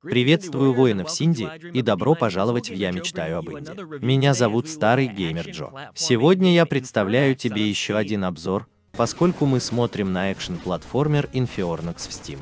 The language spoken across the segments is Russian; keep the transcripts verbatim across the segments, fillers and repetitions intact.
Приветствую воинов Синди и добро пожаловать в «Я мечтаю об Инди». Меня зовут Старый Геймер Джо. Сегодня я представляю тебе еще один обзор, поскольку мы смотрим на экшен-платформер Infeornox в Steam.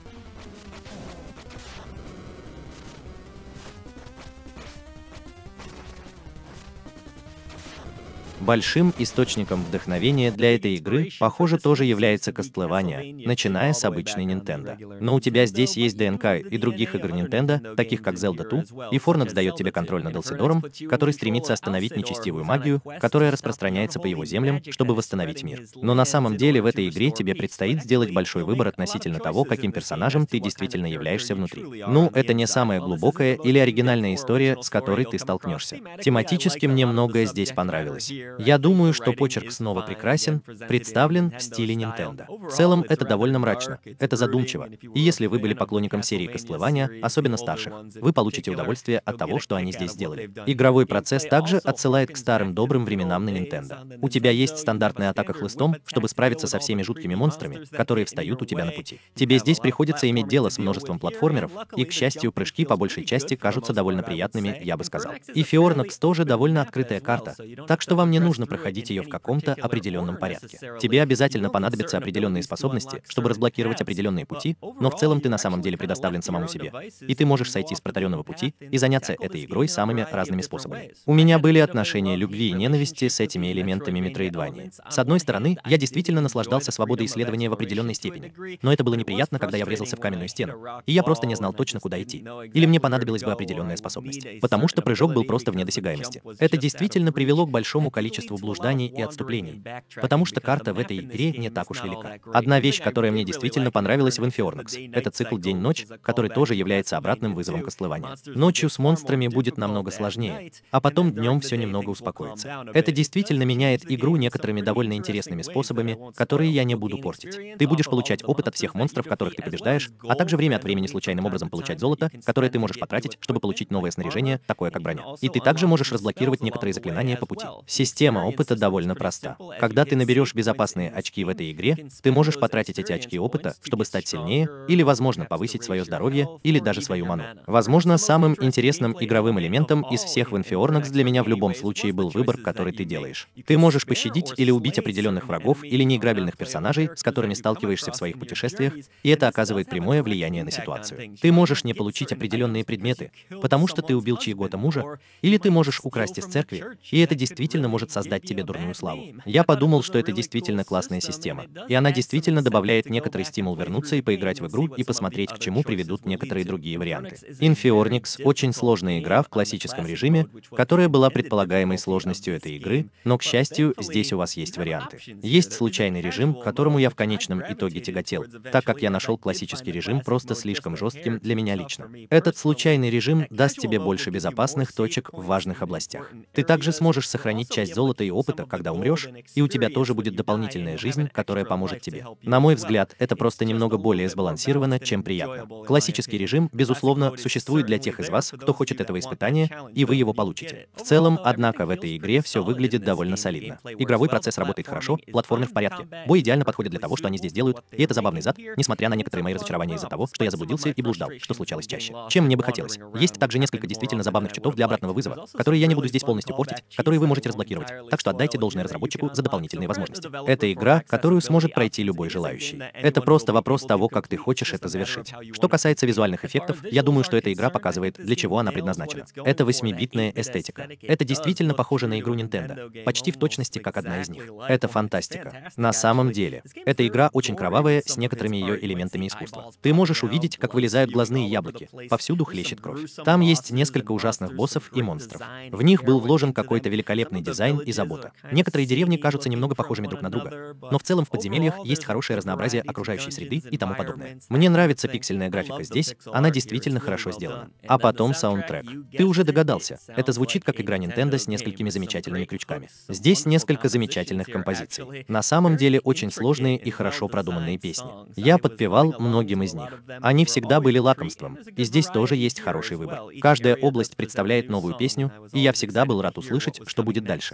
Большим источником вдохновения для этой игры, похоже, тоже является Castlevania, начиная с обычной Nintendo. Но у тебя здесь есть ДНК и других игр Nintendo, таких как Zelda два, и Fornox дает тебе контроль над Элсидором, который стремится остановить нечестивую магию, которая распространяется по его землям, чтобы восстановить мир. Но на самом деле в этой игре тебе предстоит сделать большой выбор относительно того, каким персонажем ты действительно являешься внутри. Ну, это не самая глубокая или оригинальная история, с которой ты столкнешься. Тематически мне многое здесь понравилось. Я думаю, что почерк снова прекрасен, представлен в стиле Nintendo. В целом, это довольно мрачно, это задумчиво, и если вы были поклонником серии Castlevania, особенно старших, вы получите удовольствие от того, что они здесь сделали. Игровой процесс также отсылает к старым добрым временам на Nintendo. У тебя есть стандартная атака хлыстом, чтобы справиться со всеми жуткими монстрами, которые встают у тебя на пути. Тебе здесь приходится иметь дело с множеством платформеров, и, к счастью, прыжки по большей части кажутся довольно приятными, я бы сказал. И Infeornox тоже довольно открытая карта, так что вам не нужно проходить ее в каком-то определенном порядке. Тебе обязательно понадобятся определенные способности, чтобы разблокировать определенные пути, но в целом ты на самом деле предоставлен самому себе. И ты можешь сойти с протаренного пути и заняться этой игрой самыми разными способами. У меня были отношения любви и ненависти с этими элементами Metroidvania. С одной стороны, я действительно наслаждался свободой исследования в определенной степени, но это было неприятно, когда я врезался в каменную стену, и я просто не знал точно, куда идти. Или мне понадобилась бы определенная способность, потому что прыжок был просто вне досягаемости. Это действительно привело к большому количеству блужданий и отступлений, потому что карта в этой игре не так уж велика. Одна вещь, которая мне действительно понравилась в Infeornox, это цикл день-ночь, который тоже является обратным вызовом Castlevania. Ночью с монстрами будет намного сложнее, а потом днем все немного успокоится. Это действительно меняет игру некоторыми довольно интересными способами, которые я не буду портить. Ты будешь получать опыт от всех монстров, которых ты побеждаешь, а также время от времени случайным образом получать золото, которое ты можешь потратить, чтобы получить новое снаряжение, такое как броня. И ты также можешь разблокировать некоторые заклинания по пути. Система опыта довольно проста. Когда ты наберешь безопасные очки в этой игре, ты можешь потратить эти очки опыта, чтобы стать сильнее, или, возможно, повысить свое здоровье, или даже свою ману. Возможно, самым интересным игровым элементом из всех в Infeornox для меня в любом случае был выбор, который ты делаешь. Ты можешь пощадить или убить определенных врагов или неиграбельных персонажей, с которыми сталкиваешься в своих путешествиях, и это оказывает прямое влияние на ситуацию. Ты можешь не получить определенные предметы, потому что ты убил чьего-то мужа, или ты можешь украсть из церкви, и это действительно может создать тебе дурную славу. Я подумал, что это действительно классная система, и она действительно добавляет некоторый стимул вернуться и поиграть в игру и посмотреть, к чему приведут некоторые другие варианты. Infeornox — очень сложная игра в классическом режиме, которая была предполагаемой сложностью этой игры, но, к счастью, здесь у вас есть варианты. Есть случайный режим, к которому я в конечном итоге тяготел, так как я нашел классический режим просто слишком жестким для меня лично. Этот случайный режим даст тебе больше безопасных точек в важных областях. Ты также сможешь сохранить часть золота и опыта, когда умрешь, и у тебя тоже будет дополнительная жизнь, которая поможет тебе. На мой взгляд, это просто немного более сбалансировано, чем приятно. Классический режим, безусловно, существует для тех из вас, кто хочет этого испытания, и вы его получите. В целом, однако, в этой игре все выглядит довольно солидно. Игровой процесс работает хорошо, платформер в порядке, бой идеально подходит для того, что они здесь делают, и это забавный зад, несмотря на некоторые мои разочарования из-за того, что я заблудился и блуждал, что случалось чаще, чем мне бы хотелось. Есть также несколько действительно забавных читов для обратного вызова, которые я не буду здесь полностью портить, которые вы можете разблокировать, так что отдайте должное разработчику за дополнительные возможности. Это игра, которую сможет пройти любой желающий. Это просто вопрос того, как ты хочешь это завершить. Что касается визуальных эффектов, я думаю, что эта игра показывает, для чего она предназначена. Это восьмибитная эстетика. Это действительно похоже на игру Nintendo, почти в точности как одна из них. Это фантастика. На самом деле, эта игра очень кровавая с некоторыми ее элементами искусства. Ты можешь увидеть, как вылезают глазные яблоки, повсюду хлещет кровь. Там есть несколько ужасных боссов и монстров. В них был вложен какой-то великолепный дизайн и забота. Некоторые деревни кажутся немного похожими друг на друга, но в целом в подземельях есть хорошее разнообразие окружающей среды и тому подобное. Мне нравится пиксельная графика здесь, она действительно хорошо сделана. А потом саундтрек. Ты уже догадался, это звучит как игра Nintendo с несколькими замечательными крючками. Здесь несколько замечательных композиций. На самом деле очень сложные и хорошо продуманные песни. Я подпевал многим из них. Они всегда были лакомством, и здесь тоже есть хороший выбор. Каждая область представляет новую песню, и я всегда был рад услышать, что будет дальше.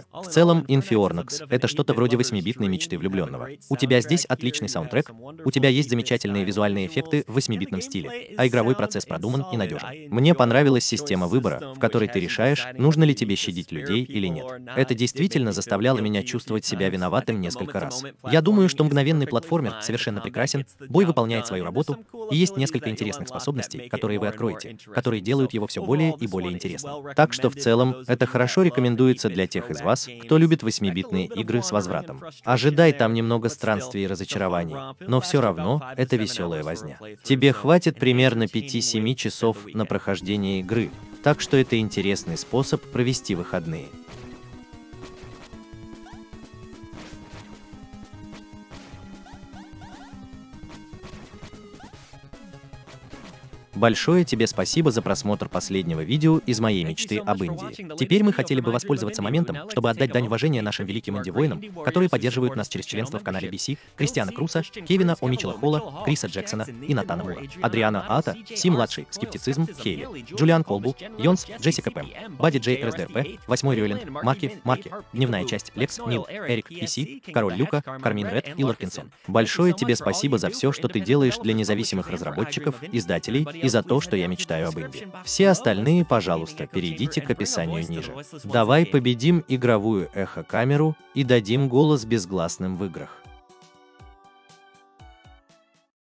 В целом, Infeornox — это что-то вроде восьмибитной мечты влюбленного. У тебя здесь отличный саундтрек, у тебя есть замечательные визуальные эффекты в восьмибитном стиле, а игровой процесс продуман и надежен. Мне понравилась система выбора, в которой ты решаешь, нужно ли тебе щадить людей или нет. Это действительно заставляло меня чувствовать себя виноватым несколько раз. Я думаю, что мгновенный платформер совершенно прекрасен, бой выполняет свою работу, и есть несколько интересных способностей, которые вы откроете, которые делают его все более и более интересным. Так что в целом, это хорошо рекомендуется для тех из вас, кто любит восьмибитные игры с возвратом. Ожидай там немного странствий и разочарований, но все равно это веселая возня. Тебе хватит примерно пяти-семи часов на прохождение игры, так что это интересный способ провести выходные. Большое тебе спасибо за просмотр последнего видео из моей мечты об Индии. Теперь мы хотели бы воспользоваться моментом, чтобы отдать дань уважения нашим великим инди-воинам, которые поддерживают нас через членство в канале би си, Кристиана Круса, Кевина О. Митчелла Холла, Криса Джексона и Натана Мура, Адриана Аата, Си-младший, Скептицизм, Хейли, Джулиан Колбу, Йонс, Джессика Пэм, Бадди Джей РСДРП, Восьмой Рюэлент, Марки, Марки, Дневная часть, Лекс, Нил, Эрик, пи си, Король Люка, Кармин Ред и Лоркинсон. Большое тебе спасибо за все, что ты делаешь для независимых разработчиков, издателей и за то, что я мечтаю об Индии. Все остальные, пожалуйста, перейдите к описанию ниже. Давай победим игровую эхо-камеру и дадим голос безгласным в играх.